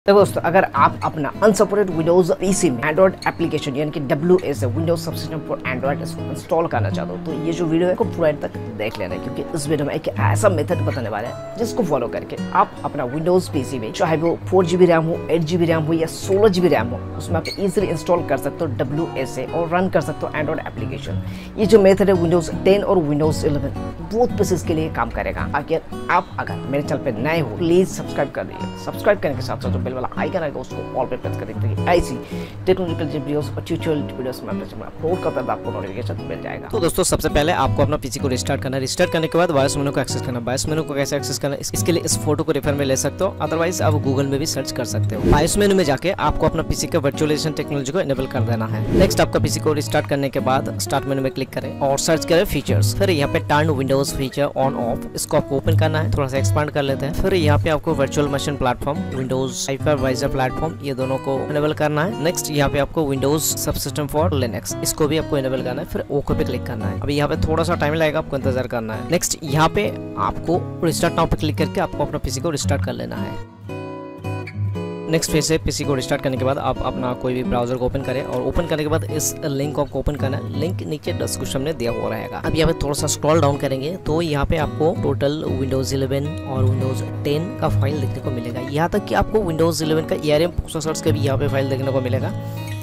तो दोस्तों, अगर आप अपना अनसपोर्टेड विंडोज पीसी में एंड्रॉइड एप्लीकेशन यानी कि WS Windows subsystem for Android install करना चाहते हो तो ये जो वीडियो है को पूरा तक देख लेना है, क्योंकि इस वीडियो में एक ऐसा मेथड बताने वाला है जिसको फॉलो करके आप अपना विंडोज पीसी में चाहे वो 4GB रैम हो, 8GB रैम हो या 16GB रैम हो, उसमें आप इजीली इंस्टॉल कर सकते हो WS और रन कर सकते हो एंड्रॉइड एप्लीकेशन। ये जो मेथड है विंडोज 10 और विंडोज 11 बोथ पीसीज के लिए काम करेगा। अगर मेरे चैनल पे नए हो प्लीज सब्सक्राइब कर दीजिए। सब्सक्राइब करने के साथ साथ जो बेल वाला आइकन आएगा उसको ऑल पे प्रेस कर दीजिए। ऐसी टेक्नोलॉजिकल वीडियोस और ट्यूटोरियल वीडियोस में अपलोड करता है आपको नोटिफिकेशन मिल जाएगा। तो दोस्तों, सबसे पहले आपको अपना पीसी को रिस्टार्ट करना है। रिस्टार्ट करने के बाद बायोस मेनू को एक्सेस करना है। बायोस मेनू को कैसे एक्सेस करना है, इसके लिए इस फोटो को रेफर में ले सकते हो, अदरवाइज आप गूगल में भी सर्च कर सकते हो। बायोस मेनू में जाके आपको अपना पीसी का वर्चुअलाइजेशन टेक्नोलॉजी को इनेबल कर देना है। नेक्स्ट आपका पीसी को रिस्टार्ट करने के बाद स्टार्ट मेनू में क्लिक करें और सर्च करें फीचर्स। फिर यहाँ पे turn Windows feature on off, इसको आपको ओपन करना है। थोड़ा सा एक्सपांड कर लेते हैं। फिर यहाँ पे आपको virtual machine platform, Windows hypervisor platform, ये दोनों को इनेबल करना है। नेक्स्ट यहाँ पे आपको विंडोज सबसिस्टम फॉर लिनक्स, इसको भी आपको इनेबल करना है। फिर ओके पे क्लिक करना है। अभी यहाँ पे थोड़ा सा टाइम लगेगा, आपको इंतजार करना है। नेक्स्ट यहाँ पे आपको रिस्टार्ट नाउ पे क्लिक करके आपको अपना पीसी को रिस्टार्ट कर लेना है। नेक्स्ट फिर से पीसी को रिस्टार्ट करने के बाद आप अपना कोई भी ब्राउजर को ओपन करें और ओपन करने के बाद इस लिंक को आपको ओपन करना है। लिंक नीचे डिस्क्रिप्शन में दिया हुआ रहेगा। अब यहाँ पे थोड़ा सा स्क्रॉल डाउन करेंगे तो यहाँ पे आपको टोटल विंडोज 11 और विंडोज 10 का फाइल देखने को मिलेगा। यहाँ तक कि आपको विंडोज 11 का ARM प्रोसेसर्स का भी यहाँ पे फाइल देखने को मिलेगा।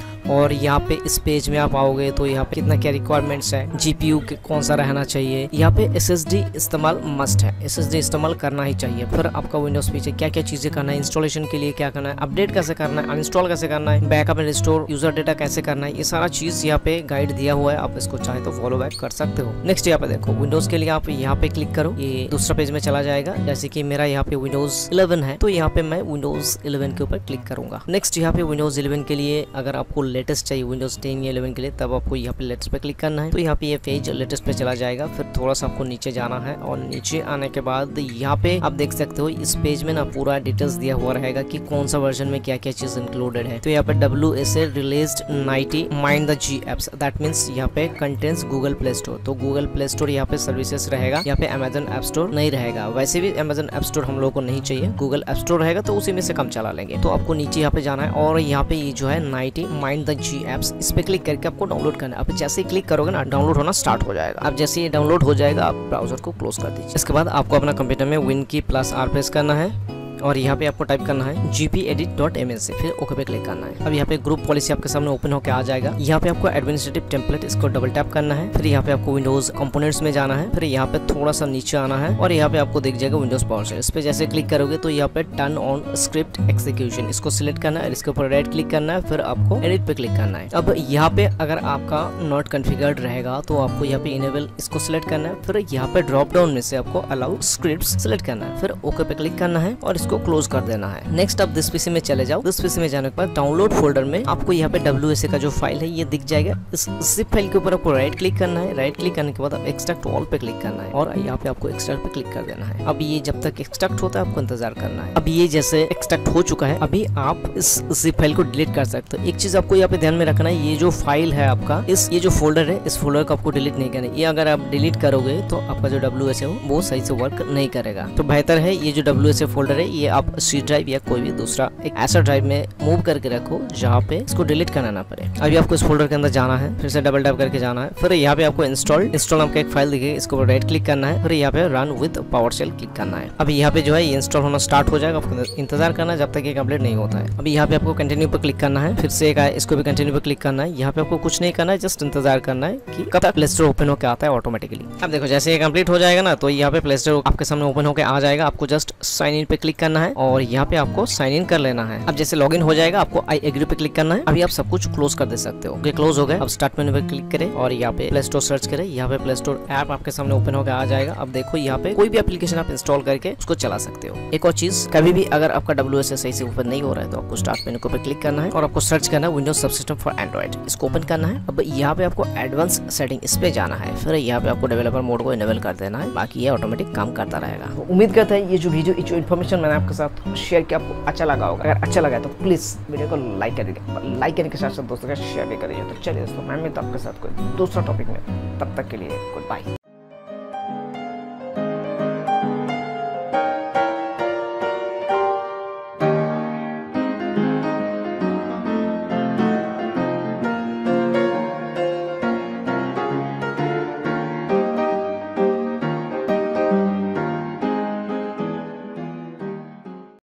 और यहाँ पे इस पेज में आप आओगे तो यहाँ पे कितना क्या रिक्वायरमेंट्स है, GPU कौन सा रहना चाहिए, यहाँ पे SSD इस्तेमाल मस्ट है, SSD इस्तेमाल करना ही चाहिए। फिर आपका विंडोज पीछे क्या क्या चीजें करना है, इंस्टॉलेशन के लिए क्या करना है, अपडेट कैसे करना है, अनइंस्टॉल कैसे करना है, backup and restore, user data कैसे करना है, ये सारा चीज यहाँ पे गाइड दिया हुआ है। आप इसको चाहे तो फॉलो बैक कर सकते हो। नेक्स्ट यहाँ पे देखो विंडोज के लिए आप यहाँ पे क्लिक करो, ये दूसरा पेज में चला जाएगा। जैसे कि मेरा यहाँ पे विंडोज 11 है तो यहाँ पे मैं विंडोज 11 के ऊपर क्लिक करूंगा। नेक्स्ट यहाँ पे विंडोज 11 के लिए अगर आपको लेटेस्ट चाहिए विंडोज 10 या 11 के लिए, तब आपको यहाँ पे लेटेस्ट पे क्लिक करना है। तो यहाँ पे ये पेज लेटेस्ट पे चला जाएगा। फिर थोड़ा सा आपको नीचे जाना है और नीचे आने के बाद यहाँ पे आप देख सकते हो इस पेज में ना पूरा डिटेल्स दिया हुआ रहेगा कि कौन सा वर्जन में क्या क्या चीज इंक्लूडेड है। तो यहाँ पे WSA released 90 mind the G apps, that means यहाँ पे कंटेंट्स गूगल प्ले स्टोर। तो गूगल प्ले स्टोर यहाँ पे सर्विसेज रहेगा, यहाँ पे अमेजन ऐप स्टोर नहीं रहेगा। वैसे भी अमेजन ऐप स्टोर हम लोग को नहीं चाहिए, गूगल ऐप स्टोर रहेगा तो उसी में से कम चला लेंगे। तो आपको नीचे यहाँ पे जाना है और यहाँ पे ये जो है 90 माइंड द G एप्स, इस पे क्लिक करके आपको डाउनलोड करना है। अब जैसे ही क्लिक करोगे ना डाउनलोड होना स्टार्ट हो जाएगा। अब जैसे ये डाउनलोड हो जाएगा आप ब्राउजर को क्लोज कर दीजिए। इसके बाद आपको अपना कंप्यूटर में विन की +R प्रेस करना है और यहाँ पे आपको टाइप करना है gpedit.mlc, फिर ओके पे क्लिक करना है। अब यहाँ पे ग्रुप पॉलिसी आपके सामने ओपन होकर आ जाएगा। यहाँ पे आपको एडमिनिस्ट्रेटिव टेम्पलेट, इसको डबल टैप करना है। फिर यहाँ पे आपको विंडोज कंपोनेंट्स में जाना है। फिर यहाँ पे थोड़ा सा नीचे आना है और यहाँ पे आपको दिख जाएगा विंडोज पावरशेल। इस पे जैसे क्लिक करोगे तो यहाँ पे टर्न ऑन स्क्रिप्ट एक्सिक्यूशन, इसको सिलेक्ट करना है। इसके ऊपर राइट क्लिक करना है, फिर आपको एडिट पे क्लिक करना है। अब यहाँ पे अगर आपका नॉट कॉन्फ़िगर्ड रहेगा तो आपको यहाँ पे इनेबल इसको सिलेक्ट करना है। फिर यहाँ पे ड्रॉप डाउन में से आपको अलाउ स्क्रिप्ट्स सिलेक्ट करना है। फिर ओके पे क्लिक करना है और इसको क्लोज कर देना है। नेक्स्ट आप दिस पीसी में चले जाओ। दिस पीसी में जाने के बाद डाउनलोड फोल्डर में आपको यहाँ पे WSA का जो फाइल है ये दिख जाएगा। इस जिप फाइल के ऊपर आपको राइट क्लिक करना है। राइट क्लिक करने के बाद आप एक्सट्रैक्ट ऑल पे क्लिक करना है और यहाँ पे आपको एक्सट्रैक्ट पे क्लिक कर देना है। अब ये जब तक एक्सट्रैक्ट होता है आपको इंतजार करना है। अब ये जैसे एक्सट्रैक्ट हो चुका है, अभी आप इस जिप फाइल को डिलीट कर सकते हो। एक चीज आपको यहाँ पे ध्यान में रखना है, ये जो फाइल है आपका, ये जो फोल्डर है, इस फोल्डर को आपको डिलीट नहीं करना है। ये अगर आप डिलीट करोगे तो आपका जो WSA हो वो सही से वर्क नहीं करेगा। तो बेहतर है ये जो WSA फोल्डर है ये आप C ड्राइव या कोई भी दूसरा एक ऐसा ड्राइव में मूव करके रखो जहाँ पे इसको डिलीट करना ना पड़े। अभी आपको इस फोल्डर के अंदर जाना है, फिर से डबल टैप करके जाना है। फिर यहाँ पे आपको इंस्टॉल नाम का एक फाइल दिखेगी, इसके ऊपर राइट क्लिक करना है। फिर यहाँ पे रन विद पावरशेल क्लिक करना है। अभी यहाँ पे जो है ये इंस्टॉल होना स्टार्ट हो जाएगा, आपको इंतजार करना है जब तक ये कंप्लीट नहीं होता है। अभी यहाँ पे आपको कंटिन्यू पे क्लिक करना है, फिर से एक इसको भी कंटिन्यू पे क्लिक करना है। यहाँ पे आपको कुछ नहीं करना है, जस्ट इंतजार करना है कि कब तक प्ले स्टोर ओपन होकर आता है ऑटोमेटिकली। अब देखो जैसे ये कंप्लीट हो जाएगा ना तो यहाँ पे प्ले स्टोर आपके सामने ओपन होकर आ जाएगा। आपको जस्ट साइन इन पे क्लिक करना है और यहाँ पे आपको साइन इन कर लेना है। अब जैसे लॉगिन हो जाएगा आपको आई एग्री पे क्लिक करना है। अभी आप सब कुछ क्लोज कर दे सकते हो। ओके क्लोज हो गए। अब स्टार्ट मेनू पे क्लिक करें और यहाँ पे प्ले स्टोर सर्च करें। यहाँ पे प्ले स्टोर ऐप आपके सामने ओपन होकर आ जाएगा। अब देखो यहाँ पे कोई भी एप्लीकेशन आप इंस्टॉल करके उसको चला सकते हो। एक और चीज, कभी भी अगर आपका WSA सही से ओपन नहीं हो रहा है तो आपको स्टार्ट मेनू पे क्लिक करना है और आपको सर्च करना है विंडोज सबसिस्टम फॉर एंड्रॉइड, इसको ओपन करना है। अब यहाँ पे आपको एडवांस सेटिंग इस पे जाना है। फिर यहाँ पे आपको डेवलपर मोड को इनेबल कर देना है, बाकी ये ऑटोमेटिक काम करता रहेगा। तो उम्मीद करता है ये जो वीडियो, जो इन्फॉर्मेशन मैंने आपके साथ शेयर किया आपको अच्छा लगा होगा। अगर अच्छा लगा तो प्लीज वीडियो को लाइक कर दीजिए। लाइक करने के साथ साथ दोस्तों का शेयर भी करिए। तो चलिए दोस्तों, मैं मिलता हूं आपके साथ कोई दूसरा टॉपिक में। तब तक के लिए गुड बाय।